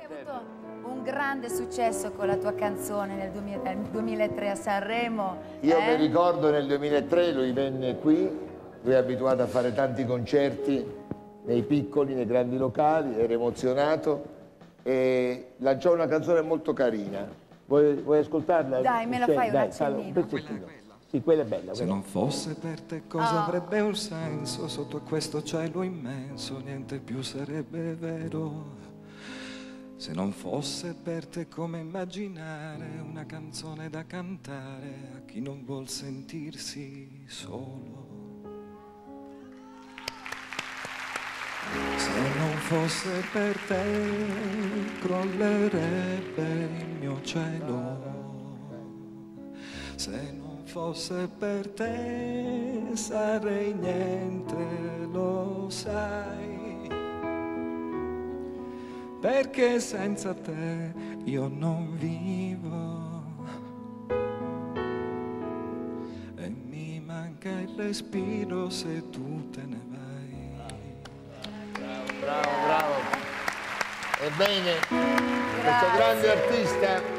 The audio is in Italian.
avuto un grande successo con la tua canzone nel 2003 a Sanremo. Io mi ricordo nel 2003 lui venne qui, lui è abituato a fare tanti concerti nei piccoli, nei grandi locali, era emozionato e lanciò una canzone molto carina. Vuoi ascoltarla? Dai, me la fai un accennino. Un pezzettino. Sì, quella è bella. Se non fosse per te cosa avrebbe un senso? Sotto questo cielo immenso niente più sarebbe vero. Se non fosse per te come immaginare una canzone da cantare a chi non vuol sentirsi solo. Se non fosse per te crollerebbe il mio cielo. Se non fosse per te sarei niente, lo sai, perché senza te io non vivo e mi manca il respiro se tu te ne vai. Bravo, bravo. Ebbene, questo grande artista